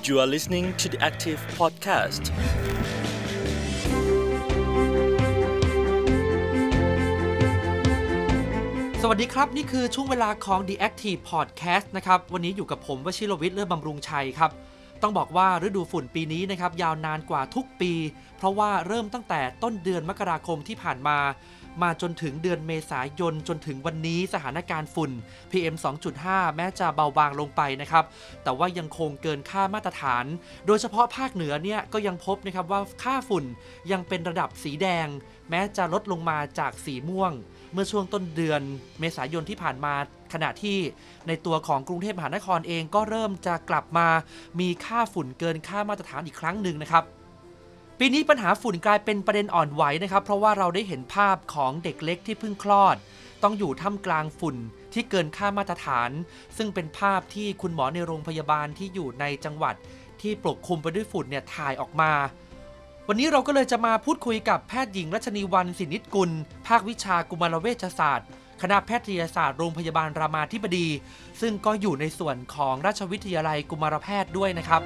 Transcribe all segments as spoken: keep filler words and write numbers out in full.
You are listening to the Active Podcast. สวัสดีครับนี่คือช่วงเวลาของ The Active Podcast นะครับวันนี้อยู่กับผมวชิรวิทย์ เลิศบำรุงชัยครับต้องบอกว่าฤดูฝุ่นปีนี้นะครับยาวนานกว่าทุกปีเพราะว่าเริ่มตั้งแต่ต้นเดือนมกราคมที่ผ่านมามาจนถึงเดือนเมษายนจนถึงวันนี้สถานการณ์ฝุ่น พี เอ็ม สองจุดห้า แม้จะเบาบางลงไปนะครับแต่ว่ายังคงเกินค่ามาตรฐานโดยเฉพาะภาคเหนือเนี่ยก็ยังพบนะครับว่าค่าฝุ่นยังเป็นระดับสีแดงแม้จะลดลงมาจากสีม่วงเมื่อช่วงต้นเดือนเมษายนที่ผ่านมาขณะที่ในตัวของกรุงเทพมหานครเองก็เริ่มจะกลับมามีค่าฝุ่นเกินค่ามาตรฐานอีกครั้งหนึ่งนะครับปีนี้ปัญหาฝุ่นกลายเป็นประเด็นอ่อนไหวนะครับเพราะว่าเราได้เห็นภาพของเด็กเล็กที่เพิ่งคลอดต้องอยู่ท่ามกลางฝุ่นที่เกินค่ามาตรฐานซึ่งเป็นภาพที่คุณหมอในโรงพยาบาลที่อยู่ในจังหวัดที่ปกคลุมไปด้วยฝุ่นเนี่ยถ่ายออกมาวันนี้เราก็เลยจะมาพูดคุยกับแพทย์หญิงรัชนีวรรณสินิจกุลภาควิชากุมารเวชศาสตร์คณะแพทยศาสตร์โรงพยาบาลรามาธิบดีซึ่งก็อยู่ในส่วนของราชวิทยาลัยกุมารแพทย์ด้วยนะครับ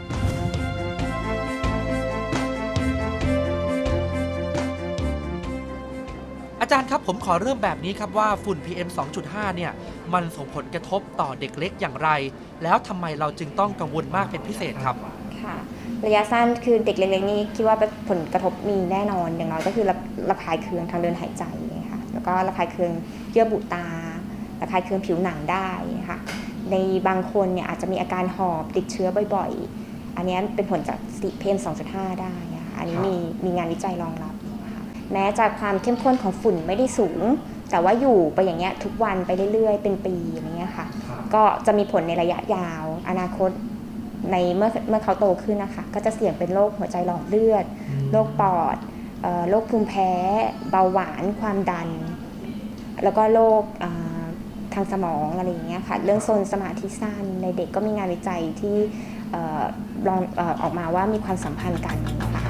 อาจารย์ครับผมขอเริ่มแบบนี้ครับว่าฝุ่น พี เอ็ม สองจุดห้า เนี่ยมันส่งผลกระทบต่อเด็กเล็กอย่างไรแล้วทำไมเราจึงต้องกังวลมากเป็นพิเศษครับค่ะระยะสั้นคือเด็กเล็กๆนี่คิดว่าผลกระทบมีแน่นอนอย่างน้อยก็คือระคายเคืองทางเดินหายใจค่ะแล้วก็ระคายเคืองเยื่อบุตาระคายเคืองผิวหนังได้ค่ะในบางคนเนี่ยอาจจะมีอาการหอบติดเชื้อบ่อยๆอันนี้เป็นผลจาก พี เอ็ม สองจุดห้า ได้ค่ะอันนี้มีมีงานวิจัยรองรับแม้จากความเข้มข้นของฝุ่นไม่ได้สูงแต่ว่าอยู่ไปอย่างเงี้ยทุกวันไปเรื่อยๆเป็นปีอย่างเงี้ยค่ะก็จะมีผลในระยะยาวอนาคตในเมื่อเมื่อเขาโตขึ้นนะคะก็จะเสี่ยงเป็นโรคหัวใจหลอดเลือดโรคปอดโรคภูมิแพ้เบาหวานความดันแล้วก็โรคทางสมองอะไรอย่างเงี้ยค่ะเรื่องโซนสมาธิสั้นในเด็กก็มีงานวิจัยที่ลองออกมาว่ามีความสัมพันธ์กันค่ะ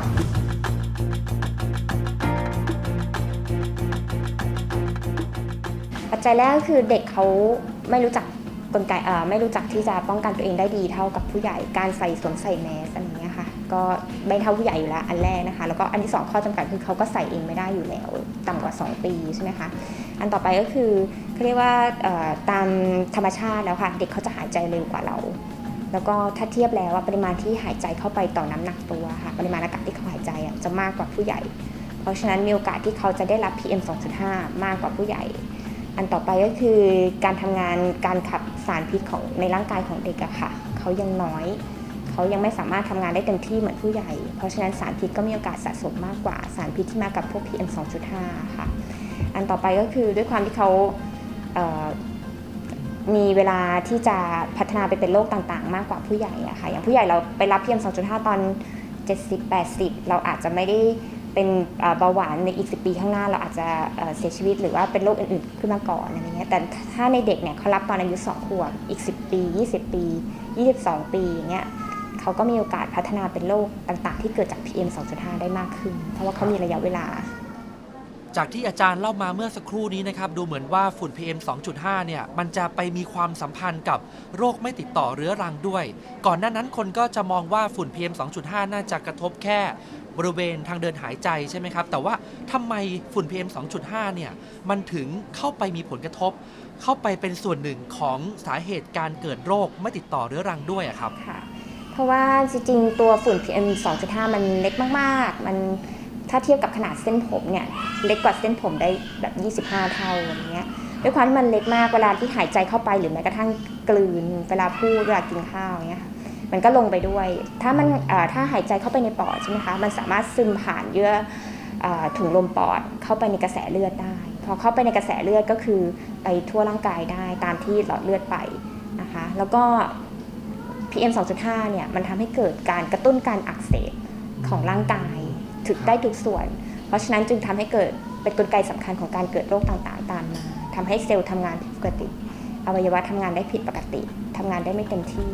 ปัจจัยแรกก็คือเด็กเขาไม่รู้จักกลไกเอ่อไม่รู้จักที่จะป้องกันตัวเองได้ดีเท่ากับผู้ใหญ่การใส่สวมใส่แมสอะไรอย่างเงี้ยค่ะก็ไม่เท่าผู้ใหญ่อยู่แล้วอันแรกนะคะแล้วก็อันที่สองข้อจำกัดคือเขาก็ใส่เองไม่ได้อยู่แล้วต่ำกว่าสองปีใช่ไหมคะอันต่อไปก็คือเขาเรียกว่าตามธรรมชาติแล้วค่ะเด็กเขาจะหายใจเร็วกว่าเราแล้วก็ถ้าเทียบแล้วว่าปริมาณที่หายใจเข้าไปต่อน้ำหนักตัวค่ะปริมาณอากาศที่เขาหายใจจะมากกว่าผู้ใหญ่เพราะฉะนั้นมีโอกาสที่เขาจะได้รับ พี เอ็ม สองจุดห้า มากกว่าผู้ใหญ่อันต่อไปก็คือการทำงานการขับสารพิษของในร่างกายของเด็กอะค่ะเขายังน้อยเขายังไม่สามารถทำงานได้เต็มที่เหมือนผู้ใหญ่เพราะฉะนั้นสารพิษก็มีโอกาสสะสมมากกว่าสารพิษที่มากับพวก พี เอ็ม สองจุดห้า ค่ะอันต่อไปก็คือด้วยความที่เขาเอ่อมีเวลาที่จะพัฒนาไปเป็นโรคต่างๆมากกว่าผู้ใหญ่อะค่ะอย่างผู้ใหญ่เราไปรับ พี เอ็ม สองจุดห้า ตอนเจ็ดสิบ แปดสิบเราอาจจะไม่ได้เป็นเบาหวานในอีกสิบปีข้างหน้าเราอาจจะเสียชีวิตหรือว่าเป็นโรคอื่นๆขึ้นมาก่อนอะไรเงี้ยแต่ถ้าในเด็กเนี่ยเขารับตอนอายุสองขวบอีกสิบปียี่สิบปียี่สิบสองปีอย่างเงี้ยเขาก็มีโอกาสพัฒนาเป็นโรคต่างๆที่เกิดจาก พี เอ็ม สองจุดห้า ได้มากขึ้นเพราะว่าเขามีระยะเวลาจากที่อาจารย์เล่ามาเมื่อสักครู่นี้นะครับดูเหมือนว่าฝุ่น พี เอ็ม สองจุดห้า เนี่ยมันจะไปมีความสัมพันธ์กับโรคไม่ติดต่อเรื้อรังด้วยก่อนหน้านั้นคนก็จะมองว่าฝุ่น พี เอ็ม สองจุดห้า น่าจะกระทบแค่บริเวณทางเดินหายใจใช่ไหมครับแต่ว่าทำไมฝุ่น พี เอ็ม สองจุดห้า เนี่ยมันถึงเข้าไปมีผลกระทบเข้าไปเป็นส่วนหนึ่งของสาเหตุการเกิดโรคไม่ติดต่อเรื้อรังด้วยอะครับค่ะเพราะว่าจริงๆตัวฝุ่น พี เอ็ม สองจุดห้า มันเล็กมากๆมันถ้าเทียบกับขนาดเส้นผมเนี่ยเล็กกว่าเส้นผมได้แบบยี่สิบห้าเท่าอย่างเงี้ยด้วยความที่มันเล็กมากเวลาที่หายใจเข้าไปหรือแม้กระทั่งกลืนเวลาพูดเวลากินข้าวอย่างเงี้ยมันก็ลงไปด้วยถ้ามันถ้าหายใจเข้าไปในปอดใช่ไหมคะมันสามารถซึมผ่านเยื่อถุงลมปอดเข้าไปในกระแสเลือดได้พอเข้าไปในกระแสเลือดก็คือไปทั่วร่างกายได้ตามที่หลอดเลือดไปนะคะแล้วก็ พี เอ็ม สองจุดห้า เนี่ยมันทำให้เกิดการกระตุ้นการอักเสบของร่างกายถึงได้ทุกส่วนเพราะฉะนั้นจึงทำให้เกิดเป็นกลไกสำคัญของการเกิดโรคต่างๆตามมาทำให้เซลล์ทำงานผิดปกติอวัยวะทำงานได้ผิดปกติทำงานได้ไม่เต็มที่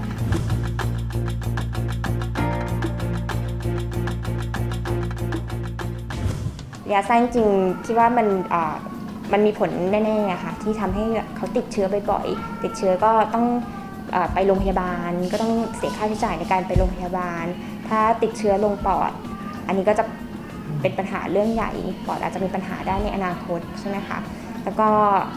ระยะสั้นจริงคิดว่ามันมันมีผลแน่ๆค่ะที่ทำให้เขาติดเชื้อบ่อยๆติดเชื้อก็ต้องไปโรงพยาบาลก็ต้องเสียค่าใช้จ่ายในการไปโรงพยาบาลถ้าติดเชื้อลงปอดอันนี้ก็จะเป็นปัญหาเรื่องใหญ่ปอดอาจจะมีปัญหาได้ในอนาคตใช่ไหมคะแล้วก็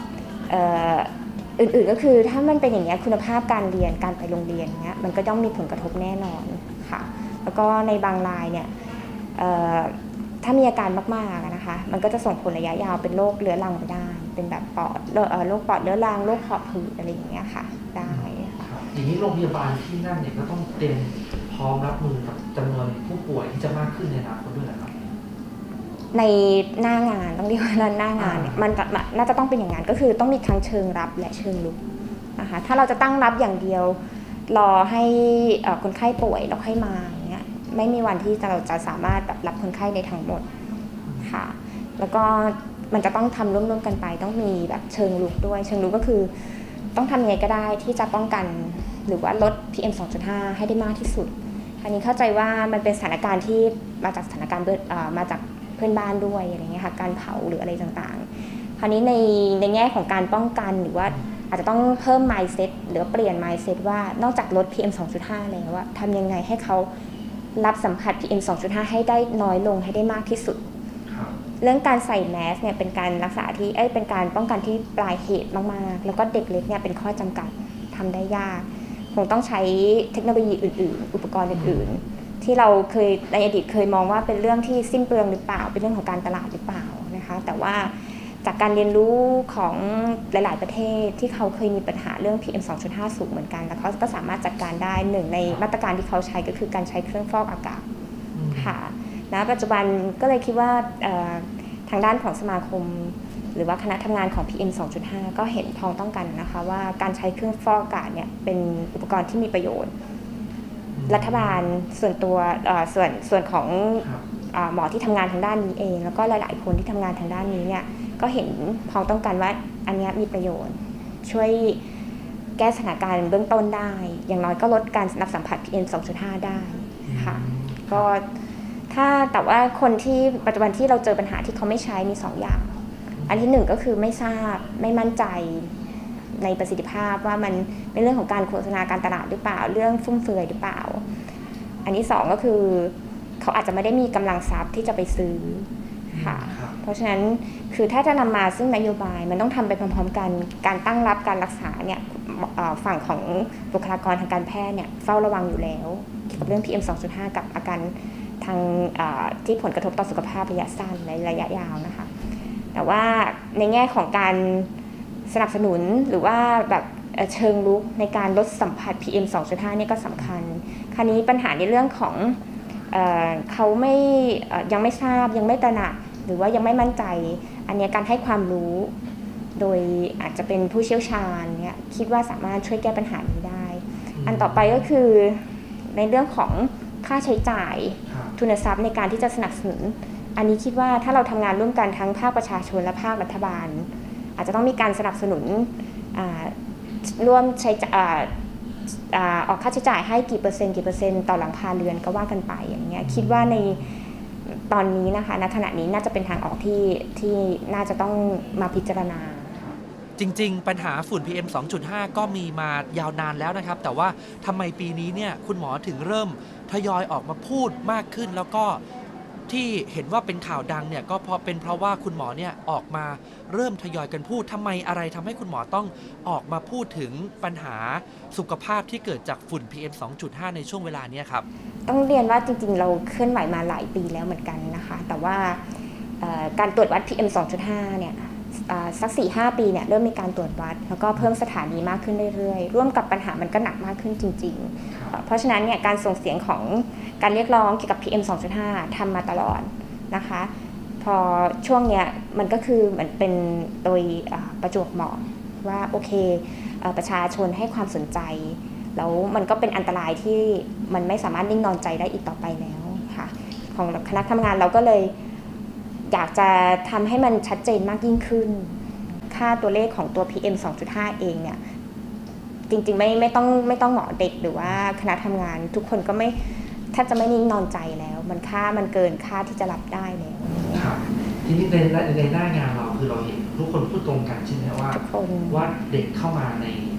อื่นๆก็คือถ้ามันเป็นอย่างนี้คุณภาพการเรียนการไปโรงเรียนเนี้ยมันก็ต้องมีผลกระทบแน่นอนค่ะแล้วก็ในบางรายเนี่ยถ้ามีอาการมากๆนะคะมันก็จะส่งผลระยะยาวเป็นโรคเรื้อรังไปได้เป็นแบบปอดโรคปอดเรื้อรังโรคหอบหืดอะไรอย่างเงี้ยค่ะได้อย่างนี้โรงพยาบาลที่นั่นเนี่ยก็ต้องเตรียมพร้อมรับมือกับจำนวนผู้ป่วยที่จะมากขึ้นในอนาคตด้วยนะครับในหน้างานต้องเรียกว่าหน้างานเนี่ยมันน่าจะต้องเป็นอย่างนั้นก็คือต้องมีทั้งเชิงรับและเชิงลุกนะคะถ้าเราจะตั้งรับอย่างเดียวรอให้คนไข้ป่วยแล้วค่อยมาอย่างเงี้ยไม่มีวันที่เราจะสามารถแบบรับคนไข้ในทั้งหมดค่ะแล้วก็มันจะต้องทำร่วมๆกันไปต้องมีแบบเชิงลุกด้วยเชิงลุกก็คือต้องทำยังไงก็ได้ที่จะป้องกันหรือว่าลด พี เอ็ม สองจุดห้า ให้ได้มากที่สุดอันนี้เข้าใจว่ามันเป็นสถานการณ์ที่มาจากสถานการณ์มาจากเพื่อนบ้านด้วยอะไรเงี้ยค่ะการเผาหรืออะไรต่างๆคราวนี้ในในแง่ของการป้องกันหรือว่าอาจจะต้องเพิ่ม mindset หรือเปลี่ยน mindset ว่านอกจากลด พี เอ็ม สองจุดห้า แล้วว่าทำยังไงให้เขารับสัมผัส พี เอ็ม สองจุดห้า ให้ได้น้อยลงให้ได้มากที่สุดเรื่องการใส่แมสเนี่ยเป็นการรักษาที่เอ้ยเป็นการป้องกันที่ปลายเหตุมากๆแล้วก็เด็กเล็กเนี่ยเป็นข้อจำกัดทำได้ยากคงต้องใช้เทคโนโลยีอื่นๆอุปกรณ์อื่นๆที่เราเคยในอดีตเคยมองว่าเป็นเรื่องที่สิ้นเปลืองหรือเปล่าเป็นเรื่องของการตลาดหรือเปล่านะคะแต่ว่าจากการเรียนรู้ของหลายๆประเทศที่เขาเคยมีปัญหาเรื่อง พี เอ็ม สองจุดห้า สูงเหมือนกันแล้วเขาก็สามารถจัดการได้หนึ่งในมาตรการที่เขาใช้ก็คือการใช้เครื่องฟอกอากาศค่ะณปัจจุบันก็เลยคิดว่าทางด้านของสมาคมหรือว่าคณะทำงานของ พี เอ็ม สองจุดห้า ก็เห็นพ้องต้องกันนะคะว่าการใช้เครื่องฟอกอากาศเนี่ยเป็นอุปกรณ์ที่มีประโยชน์รัฐบาลส่วนตัวส่วนส่วนของหมอที่ทำงานทางด้านนี้เองแล้วก็หลายๆคนที่ทำงานทางด้านนี้เนี่ยก็เห็นพ้องต้องกันว่าอันนี้มีประโยชน์ช่วยแก้สถานการณ์เบื้องต้นได้อย่างน้อยก็ลดการรับสัมผัส พี เอ็ม สองจุดห้า ได้ค่ะก็ถ้าแต่ว่าคนที่ปัจจุบันที่เราเจอปัญหาที่เขาไม่ใช้มีสองอย่างอันที่หนึ่งก็คือไม่ทราบไม่มั่นใจในประสิทธิภาพว่ามันเป็นเรื่องของการโฆษณาการตลาดหรือเปล่าเรื่องฟุ่มเฟือยหรือเปล่าอันที่สองก็คือเขาอาจจะไม่ได้มีกำลังทรัพย์ที่จะไปซื้อค่ะเพราะฉะนั้นคือถ้าจะนำมาซึ่งนโยบายมันต้องทำไปพร้อมๆกันการตั้งรับการรักษาเนี่ยฝั่งของบุคลากรทางการแพทย์เนี่ยเฝ้าระวังอยู่แล้วเกี่ยวกับเรื่อง พี เอ็ม สองจุดห้า กับอาการทางที่ผลกระทบต่อสุขภาพระยะสั้นและระยะยาวนะคะแต่ว่าในแง่ของการสนับสนุนหรือว่าแบบเชิงลุกในการลดสัมผัส พี เอ็ม สองจุดห้า นี่ก็สำคัญคราวนี้ปัญหาในเรื่องของเอ่อเขาไม่ยังไม่ทราบยังไม่ตระหนักหรือว่ายังไม่มั่นใจอันนี้การให้ความรู้โดยอาจจะเป็นผู้เชี่ยวชาญเนี่ยคิดว่าสามารถช่วยแก้ปัญหานี้ได้อันต่อไปก็คือในเรื่องของค่าใช้จ่ายทุนทรัพย์ในการที่จะสนับสนุนอันนี้คิดว่าถ้าเราทำงานร่วมกันทั้งภาคประชาชนและภาครัฐบาลอาจจะต้องมีการสนับสนุนร่วมใช้ออกค่าใช้จ่ายให้กี่เปอร์เซ็นต์กี่เปอร์เซ็นต์ต่อหลังคาเรือนก็ว่ากันไปอย่างเงี้ยคิดว่าในตอนนี้นะคะณขณะนี้น่าจะเป็นทางออกที่ที่น่าจะต้องมาพิจารณาจริงๆปัญหาฝุ่น พี เอ็ม สองจุดห้า ก็มีมายาวนานแล้วนะครับแต่ว่าทำไมปีนี้เนี่ยคุณหมอถึงเริ่มทยอยออกมาพูดมากขึ้นแล้วก็ที่เห็นว่าเป็นข่าวดังเนี่ยก็เพราะเป็นเพราะว่าคุณหมอเนี่ยออกมาเริ่มทยอยกันพูดทำไมอะไรทำให้คุณหมอต้องออกมาพูดถึงปัญหาสุขภาพที่เกิดจากฝุ่น พี เอ็ม สองจุดห้า ในช่วงเวลานี้ครับต้องเรียนว่าจริงๆเราเคลื่อนไหวมาหลายปีแล้วเหมือนกันนะคะแต่ว่าการตรวจวัด พี เอ็ม สองจุดห้า เนี่ยสัก สี่ห้า ปีเนี่ยเริ่มมีการตรวจวัดแล้วก็เพิ่มสถานีมากขึ้นเรื่อยๆร่วมกับปัญหามันก็หนักมากขึ้นจริงๆเพราะฉะนั้นเนี่ยการส่งเสียงของการเรียกร้องเกี่ยวกับ พี เอ็ม สองจุดห้า ทำมาตลอดนะคะพอช่วงเนี้ยมันก็คือเหมือนเป็นโดยประจวบเหมาะว่าโอเคประชาชนให้ความสนใจแล้วมันก็เป็นอันตรายที่มันไม่สามารถนิ่งนอนใจได้อีกต่อไปแล้วค่ะของคณะทำงานเราก็เลยอยากจะทำให้มันชัดเจนมากยิ่งขึ้นค่าตัวเลขของตัว พี เอ็ม สองจุดห้า เองเนี่ยจริงๆไม่ไม่ต้องไม่ต้องหมอเด็กหรือว่าคณะทำงานทุกคนก็ไม่แทบจะไม่นิ่งนอนใจแล้วมันค่ามันเกินค่าที่จะรับได้แล้วทีนี้ในในหน้างานเราคือเราเห็นทุกคนพูดตรงกันใช่ไหมว่าว่าเด็กเข้ามาใน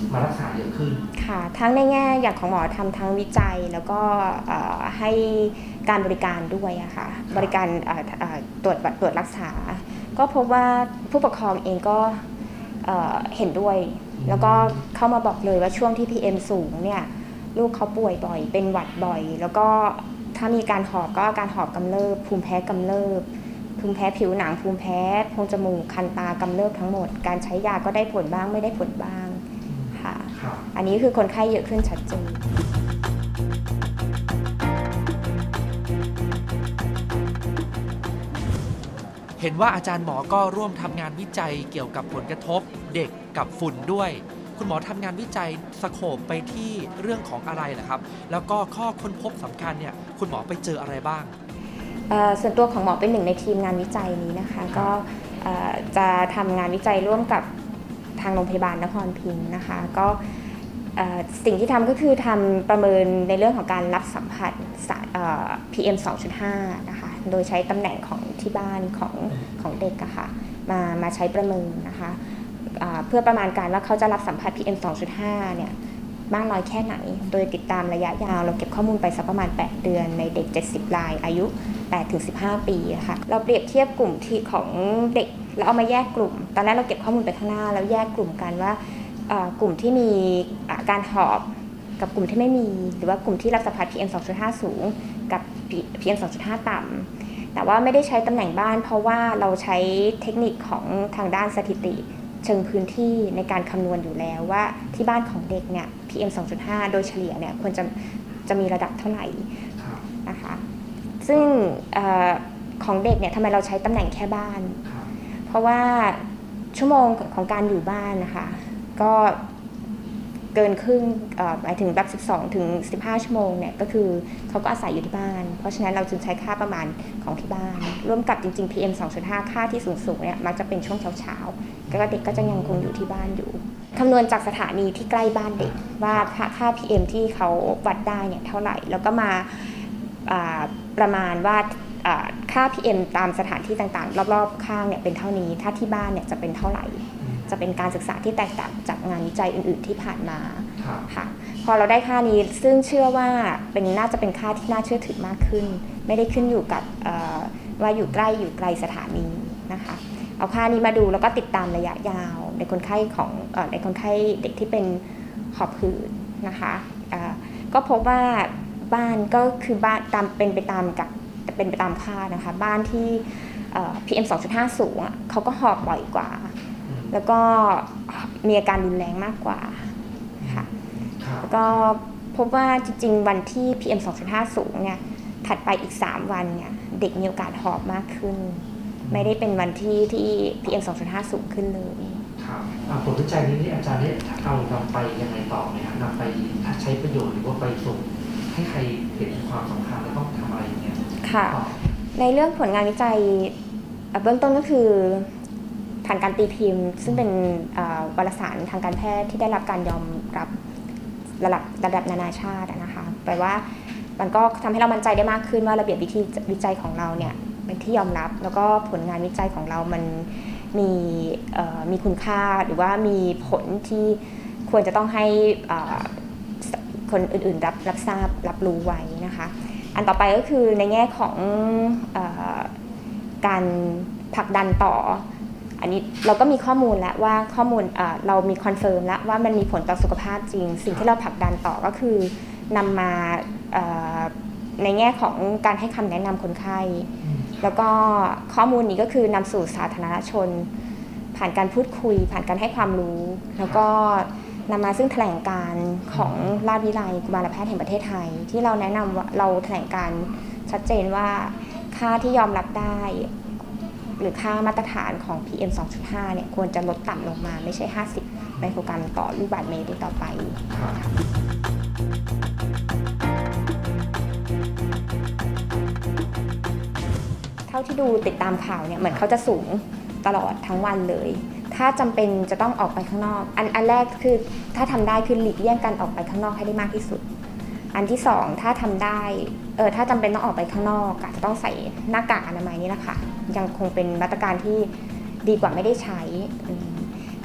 มารักษาเยอะขึ้นค่ะทั้งในแง่อย่างของหมอทำทั้งวิจัยแล้วก็ให้การบริการด้วยอะค่ะบริการตรวจตรวจรักษาก็พบว่าผู้ปกครองเองก็เห็นด้วยแล้วก็เข้ามาบอกเลยว่าช่วงที่ พี เอ็ม สูงเนี่ยลูกเขาป่วยบ่อยเป็นหวัดบ่อยแล้วก็ถ้ามีการหอบก็อาการหอบกำเริบภูมิแพ้กำเริบภูมิแพ้ผิวหนังภูมิแพ้โพรงจมูกคันตากำเริบทั้งหมดการใช้ยาก็ได้ผลบ้างไม่ได้ผลบ้างค่ะอันนี้คือคนไข้เยอะขึ้นชัดเจนเห็นว่าอาจารย์หมอก็ร่วมทำงานวิจัยเกี่ยวกับผลกระทบเด็กกับฝุ่นด้วยคุณหมอทำงานวิจัยสโคปไปที่เรื่องของอะไรนะครับแล้วก็ข้อค้นพบสำคัญเนี่ยคุณหมอไปเจออะไรบ้างส่วนตัวของหมอเป็นหนึ่งในทีมงานวิจัยนี้นะคะก็จะทำงานวิจัยร่วมกับทางโรงพยาบาลนครพิงค์นะคะก็สิ่งที่ทำก็คือทำประเมินในเรื่องของการรับสัมผัส พี เอ็ม สองจุดห้า นะคะโดยใช้ตำแหน่งของที่บ้านของของเด็กอะค่ะมามาใช้ประเมินนะคะเพื่อประมาณการว่าเขาจะรับสัมผัส พี เอ็ม สองจุดห้า เนี่ยมากน้อยแค่ไหนโดยติดตามระยะยาวเราเก็บข้อมูลไปสักประมาณแปดเดือนในเด็กเจ็ดสิบรายอายุแปดถึงสิบห้าปีค่ะเราเปรียบเทียบกลุ่มที่ของเด็กแล้วเอามาแยกกลุ่มตอนแรกเราเก็บข้อมูลไปข้างหน้าแล้วแยกกลุ่มกันว่ากลุ่มที่มีการหอบกับกลุ่มที่ไม่มีหรือว่ากลุ่มที่รับสัมผัส พี เอ็ม สองจุดห้า สูงกับ พี เอ็ม สองจุดห้า ต่ำแต่ว่าไม่ได้ใช้ตำแหน่งบ้านเพราะว่าเราใช้เทคนิคของทางด้านสถิติเชิงพื้นที่ในการคำนวณอยู่แล้วว่าที่บ้านของเด็กเนี่ย พี เอ็ม สองจุดห้า โดยเฉลี่ยเนี่ยควรจะจะมีระดับเท่าไหร่นะคะซึ่งของเด็กเนี่ยทำไมเราใช้ตำแหน่งแค่บ้านเพราะว่าชั่วโมงของการอยู่บ้านนะคะก็เกินครึ่งหมายถึงแบบสิบสองถึงสิบห้าชั่วโมงเนี่ยก็คือเขาก็อาศัยอยู่ที่บ้านเพราะฉะนั้นเราจึงใช้ค่าประมาณของที่บ้านร่วมกับจริงๆ พี เอ็ม สองจุดห้า ค่าที่สูงๆเนี่ยมักจะเป็นช่วงเช้าๆก็เด็กก็จะยังคงอยู่ที่บ้านอยู่คำนวณจากสถานีที่ใกล้บ้านเด็กว่าค่า พี เอ็ม ที่เขาวัดได้เนี่ยเท่าไหร่แล้วก็มาประมาณว่าค่า พี เอ็ม ตามสถานที่ต่างๆรอบๆข้างเนี่ยเป็นเท่านี้ถ้าที่บ้านเนี่ยจะเป็นเท่าไหร่จะเป็นการศึกษาที่แตกต่างจากงานวิจัยอื่นๆที่ผ่านมาค่ะพอเราได้ค่านี้ซึ่งเชื่อว่าเป็นน่าจะเป็นค่าที่น่าเชื่อถือมากขึ้นไม่ได้ขึ้นอยู่กับว่าอยู่ใกล้อยู่ไกลสถานีนะคะเอาค่านี้มาดูแล้วก็ติดตามระยะยาวในคนไข้ของในคนไข้เด็กที่เป็นหอบหืดนะคะก็พบว่าบ้านก็คือบ้านตามเป็นไปตามกับเป็นไปตามค่านะคะบ้านที่ พี เอ็ม สองจุดห้า สูงเขาก็หอบบ่อยกว่าแล้วก็มีอาการรุนแรงมากกว่าค่ะแล้วก็พบว่าจริงๆวันที่ พี เอ็ม สองจุดห้า สูงเนี่ยถัดไปอีกสามวันเนี่ยเด็กมีโอกาสหอบมากขึ้นไม่ได้เป็นวันที่ที่ พี เอ็ม สองจุดห้า สูงขึ้นเลยครับผลวิจัยนี้ที่อาจารย์ได้เอานำไปยังไงต่อไหมครับนำไปใช้ประโยชน์หรือว่าไปส่งให้ใครเห็นความสำคัญและต้องทำอะไรอย่างเงี้ยค่ะในเรื่องผลงานวิจัยเบื้องต้นก็คือผ่านการตีพิมพ์ซึ่งเป็นวารสารทางการแพทย์ที่ได้รับการยอมรับระดับระดับนานาชาตินะคะแปลว่ามันก็ทำให้เรามั่นใจได้มากขึ้นว่าระเบียบวิธีวิจัยของเราเนี่ยเป็นที่ยอมรับแล้วก็ผลงานวิจัยของเรามันมีมีคุณค่าหรือว่ามีผลที่ควรจะต้องให้คนอื่นๆรับรับทราบรับรู้ไว้นะคะอันต่อไปก็คือในแง่ของการผลักดันต่ออันนี้เราก็มีข้อมูลแล้วว่าข้อมูลเรามีคอนเฟิร์มแล้วว่ามันมีผลต่อสุขภาพจริงสิ่งที่เราผลักดันต่อก็คือนำมาในแง่ของการให้คำแนะนำคนไข้แล้วก็ข้อมูลนี้ก็คือนำสู่สาธารณชนผ่านการพูดคุยผ่านการให้ความรู้แล้วก็นำมาซึ่งแถลงการของราชวิทยาลัยกุมารแพทย์แห่งประเทศไทยที่เราแนะนำว่าเราแถลงการชัดเจนว่าค่าที่ยอมรับได้หรือค่ามาตรฐานของ พี เอ็ม สองจุดห้า เนี่ยควรจะลดต่ำลงมาไม่ใช่ห้าสิบไมโครกรัมต่อลูกบาศก์เมตรต่อไปเท่าที่ดูติดตามข่าวเนี่ยเหมือนเขาจะสูงตลอดทั้งวันเลยถ้าจำเป็นจะต้องออกไปข้างนอกอันอันแรกคือถ้าทำได้คือหลีกเลี่ยงการออกไปข้างนอกให้ได้มากที่สุดอันที่สองถ้าทำได้เออถ้าจำเป็นต้องออกไปข้างนอกอาจจะต้องใส่หน้ากากอนามัยนี่แหละค่ะยังคงเป็นมาตรการที่ดีกว่าไม่ได้ใช้ค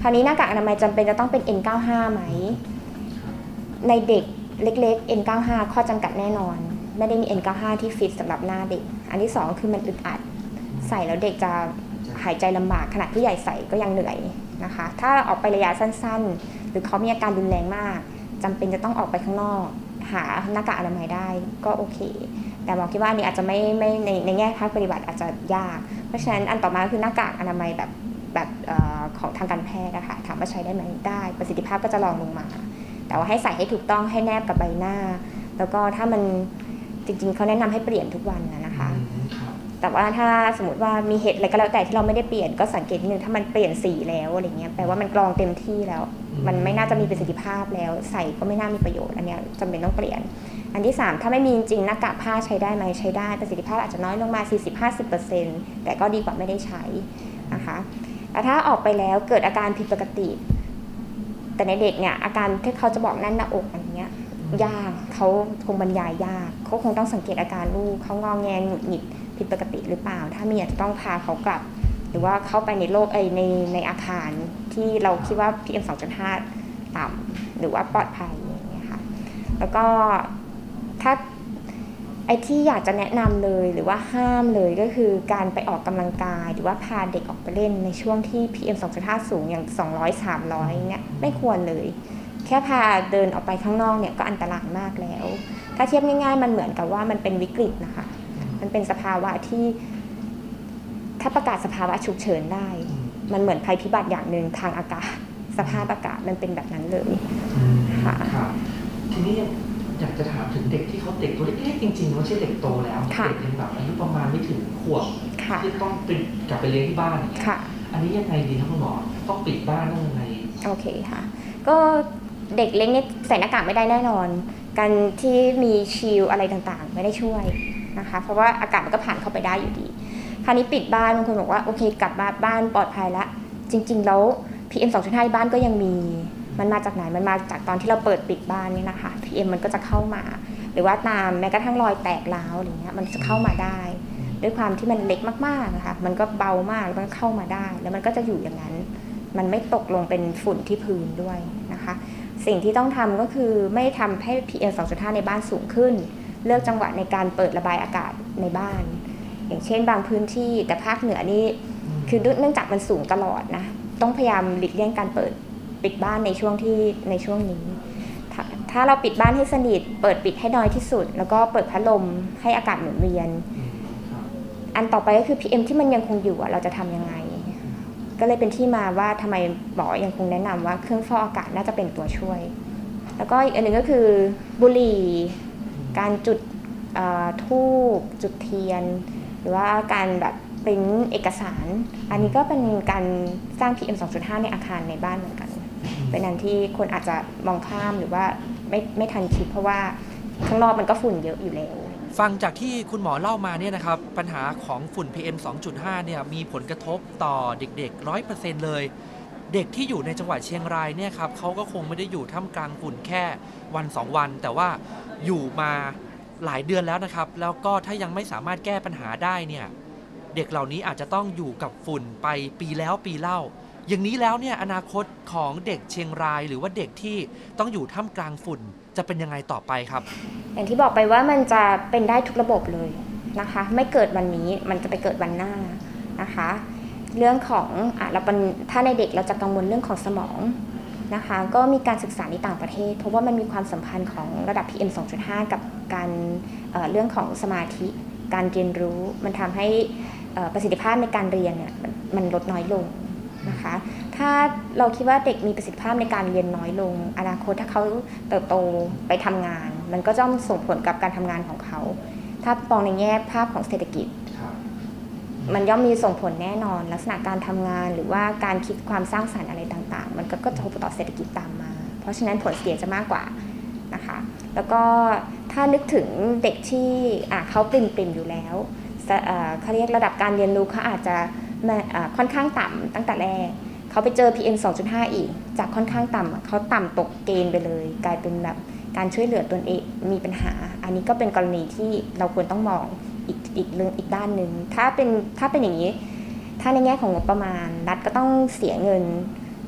ราวนี้หน้ากากอนามัยจำเป็นจะต้องเป็น เอ็น เก้าสิบห้า ไหมในเด็กเล็กๆ เอ็น เก้าสิบห้า ข้อจำกัดแน่นอนไม่ได้มี เอ็น เก้าสิบห้า ที่ฟิตสำหรับหน้าเด็กอันที่สองคือมันอึดอัดใส่แล้วเด็กจะหายใจลำบากขณะผู้ใหญ่ใส่ก็ยังเหนื่อยนะคะถ้าออกไประยะสั้นๆหรือเขามีอาการรุนแรงมากจำเป็นจะต้องออกไปข้างนอกหาหน้ากากอนามัยได้ก็โอเคแต่หมอคิดว่าอันนี้อาจจะไม่ไม่ในในแง่ภาคปฏิบัติอาจจะยากเพราะฉะนั้นอันต่อมาคือหน้ากากอนามัยแบบแบบเอ่อของทางการแพทย์นะคะถามว่าใช้ได้ไหมได้ประสิทธิภาพก็จะรองลงมาแต่ว่าให้ใส่ให้ถูกต้องให้แนบกับใบหน้าแล้วก็ถ้ามันจริงๆเขาแนะนำให้เปลี่ยนทุกวันนะคะแต่ว่าถ้าสมมติว่ามีเหตุอะไรก็แล้วแต่ที่เราไม่ได้เปลี่ยนก็สังเกตนิดนึงถ้ามันเปลี่ยนสีแล้วอะไรเงี้ยแปลว่ามันกรองเต็มที่แล้วมันไม่น่าจะมีประสิทธิภาพแล้วใส่ก็ไม่น่ามีประโยชน์อันนี้จำเป็นต้องเปลี่ยนอันที่สามถ้าไม่มีจริงหน้ากากผ้าใช้ได้ไหมใช้ได้ประสิทธิภาพอาจจะน้อยลงมา สี่สิบถึงห้าสิบเปอร์เซ็นต์ แต่ก็ดีกว่าไม่ได้ใช้นะคะแต่ถ้าออกไปแล้วเกิดอาการผิดปกติแต่ในเด็กเนี่ยอาการที่เขาจะบอกแน่นหน้าอกอะไรเงี้ยยากเขาคงบรรยายยากเขาคงต้องสังเกตอาการลูกเขางอแงหงุดหงิดผิดปกติหรือเปล่าถ้ามีอาจจะต้องพาเขากลับหรือว่าเข้าไปในโลกไอในในอาคารที่เราคิดว่า พี เอ็ม สองจุดห้า ต่ำหรือว่าปลอดภัยอย่างเงี้ยค่ะแล้วก็ถ้าไอที่อยากจะแนะนำเลยหรือว่าห้ามเลยก็คือการไปออกกำลังกายหรือว่าพาเด็กออกไปเล่นในช่วงที่ พี เอ็ม สองจุดห้า สูงอย่างสองร้อย สามร้อยเนี่ยไม่ควรเลยแค่พาเดินออกไปข้างนอกเนี่ยก็อันตรายมากแล้วถ้าเทียบง่ายๆมันเหมือนกับว่ามันเป็นวิกฤตนะคะมันเป็นสภาวะที่ถ้าประกาศสภาวะฉุกเฉินได้มันเหมือนภัยพิบัติอย่างหนึ่งทางอากาศสภาพอากาศมันเป็นแบบนั้นเลยค่ะทีนี้อยากจะถามถึงเด็กที่เขาเด็กตัวเล็กๆจริงๆไม่ใช่เด็กโตแล้วเด็กยังแบบอายุประมาณไม่ถึงขวบที่ต้องกลับไปเลี้ยงที่บ้านอย่างเงี้ยอันนี้ยังไงดีครับคุณหมอต้องปิดบ้านต้องยังไงโอเคค่ะก็เด็กเล็กเนี่ยใส่หน้ากากไม่ได้แน่นอนการที่มีชิลอะไรต่างๆไม่ได้ช่วยนะคะเพราะว่าอากาศมันก็ผ่านเข้าไปได้อยู่ดีคราวนี้ปิดบ้านบางคนบอกว่าโอเคกลับมาบ้านปลอดภัยแล้วจริงๆแล้ว พี เอ็ม สองจุดห้า บ้านก็ยังมีมันมาจากไหนมันมาจากตอนที่เราเปิดปิดบ้านนี่นะคะ พี เอ็ม มันก็จะเข้ามาหรือว่าตามแม้กระทั่งรอยแตกร้าวอะไรเงี้ยมันจะเข้ามาได้ด้วยความที่มันเล็กมากๆนะคะมันก็เบามากแล้วมันเข้ามาได้แล้วมันก็จะอยู่อย่างนั้นมันไม่ตกลงเป็นฝุ่นที่พื้นด้วยนะคะสิ่งที่ต้องทำก็คือไม่ทำให้ พี เอ็ม สองจุดห้า ในบ้านสูงขึ้นเลือกจังหวะในการเปิดระบายอากาศในบ้านอย่างเช่นบางพื้นที่แต่ภาคเหนือนี่คือเนื่องจากมันสูงตลอดนะต้องพยายามหลีกเลี่ยงการเปิดปิดบ้านในช่วงที่ในช่วงนี้ถถ้าเราปิดบ้านให้สนิทเปิดปิดให้น้อยที่สุดแล้วก็เปิดพัดลมให้อากาศหมุนเวียนอันต่อไปก็คือ พี เอ็ม ที่มันยังคงอยู่เราจะทำยังไงก็เลยเป็นที่มาว่าทำไมหมอยังคงแนะนำว่าเครื่องฟอกอากาศน่าจะเป็นตัวช่วยแล้วก็อีกอันหนึ่งก็คือบุหรี่การจุดธูปจุดเทียนหรือว่าการแบบปริ้นเอกสารอันนี้ก็เป็นการสร้าง พี เอ็ม สองจุดห้า ในอาคารในบ้านเหมือนกันเป็นอันที่คนอาจจะมองข้ามหรือว่าไม่ไม่ทันคิดเพราะว่าข้างนอกมันก็ฝุ่นเยอะอยู่แล้วฟังจากที่คุณหมอเล่ามาเนี่ยนะครับปัญหาของฝุ่น พี เอ็ม สองจุดห้า เนี่ยมีผลกระทบต่อเด็กๆ ร้อยเปอร์เซ็นต์ เลยเด็กที่อยู่ในจังหวัดเชียงรายเนี่ยครับเขาก็คงไม่ได้อยู่ท่ามกลางฝุ่นแค่วันสองวันแต่ว่าอยู่มาหลายเดือนแล้วนะครับแล้วก็ถ้ายังไม่สามารถแก้ปัญหาได้เนี่ยเด็กเหล่านี้อาจจะต้องอยู่กับฝุ่นไปปีแล้วปีเล่าอย่างนี้แล้วเนี่ยอนาคตของเด็กเชียงรายหรือว่าเด็กที่ต้องอยู่ท่ามกลางฝุ่นจะเป็นยังไงต่อไปครับอย่างที่บอกไปว่ามันจะเป็นได้ทุกระบบเลยนะคะไม่เกิดวันนี้มันจะไปเกิดวันหน้านะคะเรื่องของอ่ะเราเป็นถ้าในเด็กเราจะกังวลเรื่องของสมองนะคะก็มีการศึกษาในต่างประเทศเพราะว่ามันมีความสัมพันธ์ของระดับ พี เอ็ม สองจุดห้า กับการเอ่อเรื่องของสมาธิการเรียนรู้มันทำให้ประสิทธิภาพในการเรียนเนี่ยมันลดน้อยลงนะคะถ้าเราคิดว่าเด็กมีประสิทธิภาพในการเรียนน้อยลงอนาคตถ้าเขาเติบโตไปทำงานมันก็จะส่งผลกับการทำงานของเขาถ้ามองในแง่ภาพของเศรษฐกิจมันย่อมมีส่งผลแน่นอนลักษณะการทำงานหรือว่าการคิดความสร้างสรรค์อะไรต่างๆมันก็ก็จะส่งผลต่อเศรษฐกิจตามมาเพราะฉะนั้นผลเสียจะมากกว่านะคะแล้วก็ถ้านึกถึงเด็กที่อ่ะเขาปริ่มๆอยู่แล้วเขาเรียกระดับการเรียนรู้เขาอาจจะค่อนข้างต่ำตั้งแต่แรกเขาไปเจอ พี เอ็ม สองจุดห้า อีกจากค่อนข้างต่ำเขาต่ำตกเกณฑ์ไปเลยกลายเป็นแบบการช่วยเหลือตนเองมีปัญหาอันนี้ก็เป็นกรณีที่เราควรต้องมองอีกอีกเรื่องอีกด้านหนึ่งถ้าเป็นถ้าเป็นอย่างนี้ถ้าในแง่ของงบประมาณรัฐก็ต้องเสียเงิน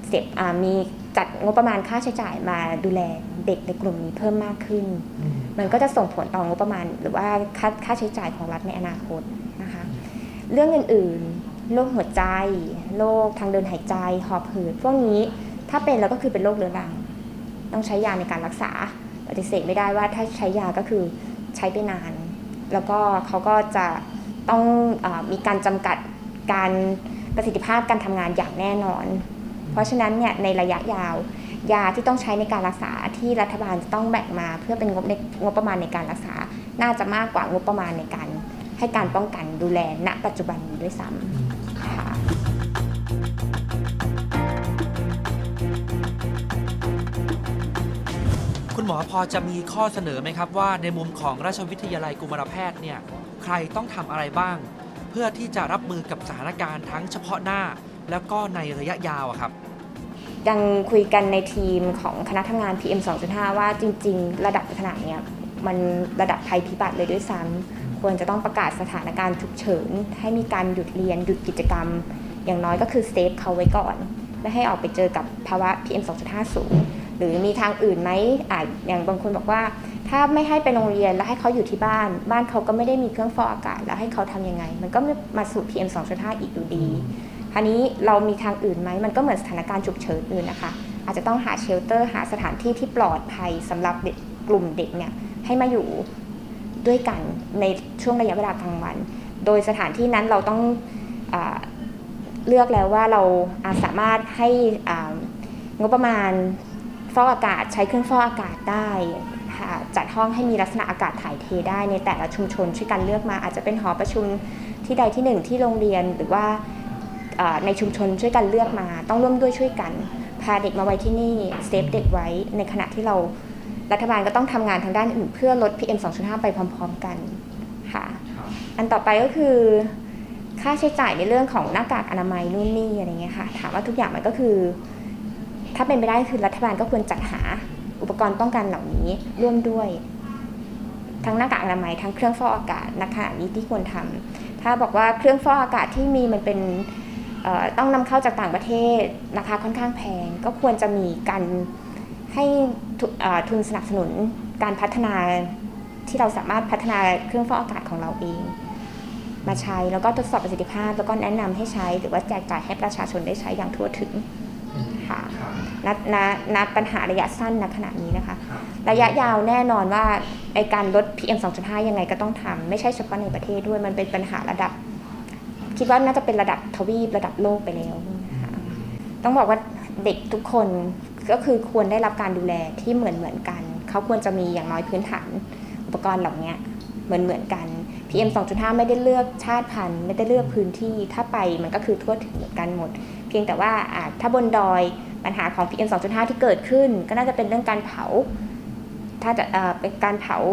เสร็จมีจัดงบประมาณค่าใช้จ่ายมาดูแลเด็กในกลุ่มนี้เพิ่มมากขึ้นมันก็จะส่งผลต่องบประมาณหรือว่าค่าค่าใช้จ่ายของรัฐในอนาคตนะคะเรื่องอื่นๆโรคหัวใจโรคทางเดินหายใจหอบหืดพวกนี้ถ้าเป็นแล้วก็คือเป็นโรคเรื้อรังต้องใช้ยาในการรักษาปฏิเสธไม่ได้ว่าถ้าใช้ยาก็คือใช้ไปนานแล้วก็เขาก็จะต้องเอ่อมีการจำกัดการประสิทธิภาพการทำงานอย่างแน่นอนเพราะฉะนั้นเนี่ยในระยะยาวยาที่ต้องใช้ในการรักษาที่รัฐบาลจะต้องแบ่งมาเพื่อเป็นงบในงบประมาณในการรักษาน่าจะมากกว่างบประมาณในการให้การป้องกันดูแลณปัจจุบันนี้ด้วยซ้ำค่ะคุณหมอพอจะมีข้อเสนอไหมครับว่าในมุมของราชวิทยาลัยกุมารแพทย์เนี่ยใครต้องทำอะไรบ้างเพื่อที่จะรับมือกับสถานการณ์ทั้งเฉพาะหน้าแล้วก็ในระยะยาวอะครับยังคุยกันในทีมของคณะทำงาน พี เอ็ม สองจุดห้า ว่าจริงๆระดับขนาดนี้มันระดับภัยพิบัติเลยด้วยซ้ำควรจะต้องประกาศสถานการณ์ฉุกเฉินให้มีการหยุดเรียนหยุดกิจกรรมอย่างน้อยก็คือเซฟเขาไว้ก่อนไม่ให้ออกไปเจอกับภาวะ พี เอ็ม สองจุดห้า สูงหรือมีทางอื่นไหมอ่ะอย่างบางคนบอกว่าถ้าไม่ให้ไปโรงเรียนแล้วให้เขาอยู่ที่บ้านบ้านเขาก็ไม่ได้มีเครื่องฟอกอากาศแล้วให้เขาทำยังไงมันก็มาสู่ พี เอ็ม สองจุดห้า อีกอยู่ดีคราวนี้เรามีทางอื่นไหมมันก็เหมือนสถานการณ์ฉุกเฉินอื่นนะคะอาจจะต้องหาเชลเตอร์หาสถานที่ที่ปลอดภัยสำหรับเด็กกลุ่มเด็กเนี่ยให้มาอยู่ด้วยกันในช่วงระยะเวลากลางวันโดยสถานที่นั้นเราต้องอ่าเลือกแล้วว่าเราสามารถให้งบประมาณฟอกอากาศใช้เครื่องฟอกอากาศได้จัดห้องให้มีลักษณะอากาศถ่ายเทได้ในแต่ละชุมชนช่วยกันเลือกมาอาจจะเป็นหอประชุมที่ใดที่หนึ่งที่โรงเรียนหรือว่าในชุมชนช่วยกันเลือกมาต้องร่วมด้วยช่วยกันพาเด็กมาไว้ที่นี่เซฟเด็กไว้ในขณะที่เรารัฐบาลก็ต้องทำงานทางด้านอื่นเพื่อลด พี เอ็ม สองจุดห้า ไปพร้อมๆกันค่ะอันต่อไปก็คือค่าใช้จ่ายในเรื่องของหน้ากากอนามัยนู่นนี่อะไรเงี้ยค่ะถามว่าทุกอย่างมันก็คือถ้าเป็นไปได้คือรัฐบาลก็ควรจัดหาอุปกรณ์ป้องกันเหล่านี้ร่วมด้วยทั้งหน้ากากอนามัยทั้งเครื่องฟอกอากาศณขณะนี้ที่ควรทำถ้าบอกว่าเครื่องฟอกอากาศที่มีมันเป็นต้องนำเข้าจากต่างประเทศราคาค่อนข้างแพงก็ควรจะมีการให้ทุนสนับสนุนการพัฒนาที่เราสามารถพัฒนาเครื่องฟอกอากาศของเราเองมาใช้แล้วก็ทดสอบประสิทธิภาพแล้วก็แนะนำให้ใช้หรือว่าแจกจ่ายให้ประชาชนได้ใช้อย่างทั่วถึงค่ะณณณปัญหาระยะสั้นณขณะนี้นะคะระยะยาวแน่นอนว่าไอการลด พี เอ็ม สองจุดห้า ยังไงก็ต้องทำไม่ใช่เฉพาะในประเทศด้วยมันเป็นปัญหาระดับคิดว่าน่าจะเป็นระดับทวีประดับโลกไปแล้วนะคะต้องบอกว่าเด็กทุกคนก็คือควรได้รับการดูแลที่เหมือนเหมือนกันเขาควรจะมีอย่างน้อยพื้นฐานอุปกรณ์เหล่านี้เหมือนเหมือนกัน พี เอ็ม สองจุดห้า ไม่ได้เลือกชาติพันธุ์ไม่ได้เลือกพื้นที่ถ้าไปมันก็คือทั่วถึงเหมือนกันหมดเพียงแต่ว่าถ้าบนดอยปัญหาของ พี เอ็ม สองจุดห้า ที่เกิดขึ้นก็น่าจะเป็นเรื่องการเผาถ้าจะเป็นการเผา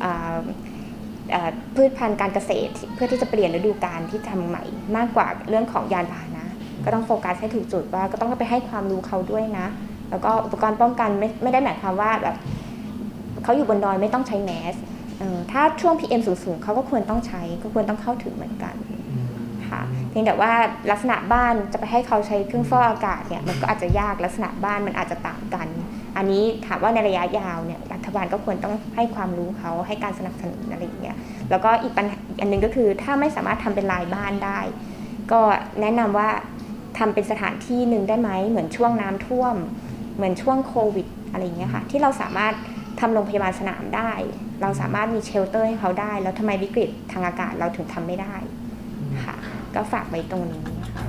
พืชพันธุ์การเกษตรเพื่อที่จะเปลี่ยนฤดูกาลที่ทำใหม่มากกว่าเรื่องของยานพาหนะก็ต้องโฟกัสให้ถูกจุดว่าก็ต้องไปให้ความรู้เขาด้วยนะแล้วก็อุปกรณ์ป้องกันไม่ไม่ได้หมายความว่าแบบเขาอยู่บนดอยไม่ต้องใช้แมสถ้าช่วง พี เอ็ม สูงๆเขาก็ควรต้องใช้ก็ควรต้องเข้าถึงเหมือนกันค่ะเพียงแต่ว่าลักษณะบ้านจะไปให้เขาใช้เครื่องฟอกอากาศเนี่ยมันก็อาจจะยากลักษณะบ้านมันอาจจะต่างกันอันนี้ถามว่าในระยะยาวเนี่ยรัฐบาลก็ควรต้องให้ความรู้เขาให้การสนับสนุนอะไรอย่างเงี้ยแล้วก็อีกปัญหาอันนึงก็คือถ้าไม่สามารถทำเป็นรายบ้านได้ก็แนะนำว่าทำเป็นสถานที่หนึ่งได้ไหมเหมือนช่วงน้ำท่วมเหมือนช่วงโควิดอะไรอย่างเงี้ยค่ะที่เราสามารถทำโรงพยาบาลสนามได้เราสามารถมีเชลเตอร์ให้เขาได้แล้วทำไมวิกฤตทางอากาศเราถึงทำไม่ได้ค่ะก็ฝากไว้ตรงนี้ค่ะ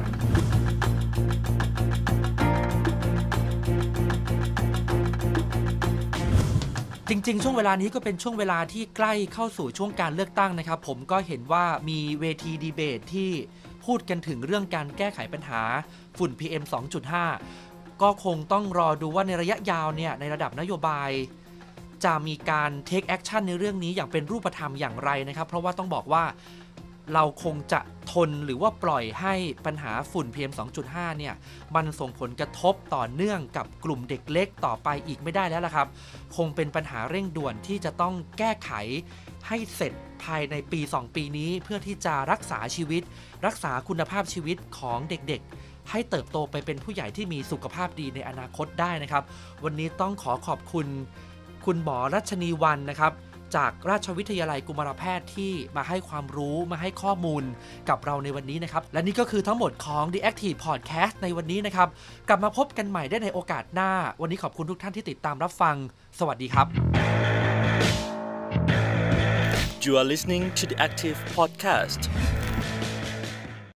จริงๆช่วงเวลานี้ก็เป็นช่วงเวลาที่ใกล้เข้าสู่ช่วงการเลือกตั้งนะครับผมก็เห็นว่ามีเวทีดีเบตที่พูดกันถึงเรื่องการแก้ไขปัญหาฝุ่น พี เอ็ม สองจุดห้า ก็คงต้องรอดูว่าในระยะยาวเนี่ยในระดับนโยบายจะมีการ take action ในเรื่องนี้อย่างเป็นรูปธรรมอย่างไรนะครับเพราะว่าต้องบอกว่าเราคงจะทนหรือว่าปล่อยให้ปัญหาฝุ่น พี เอ็ม สองจุดห้า เนี่ยมันส่งผลกระทบต่อเนื่องกับกลุ่มเด็กเล็กต่อไปอีกไม่ได้แล้วล่ะครับคงเป็นปัญหาเร่งด่วนที่จะต้องแก้ไขให้เสร็จภายในปีสองปีนี้เพื่อที่จะรักษาชีวิตรักษาคุณภาพชีวิตของเด็กๆให้เติบโตไปเป็นผู้ใหญ่ที่มีสุขภาพดีในอนาคตได้นะครับวันนี้ต้องขอขอบคุณคุณหมอรัชนีวรรณนะครับจากราชวิทยาลัยกุมารแพทย์ที่มาให้ความรู้มาให้ข้อมูลกับเราในวันนี้นะครับและนี่ก็คือทั้งหมดของ The Active Podcast ในวันนี้นะครับกลับมาพบกันใหม่ได้ในโอกาสหน้าวันนี้ขอบคุณทุกท่านที่ติดตามรับฟังสวัสดีครับ You are listening to the Active Podcast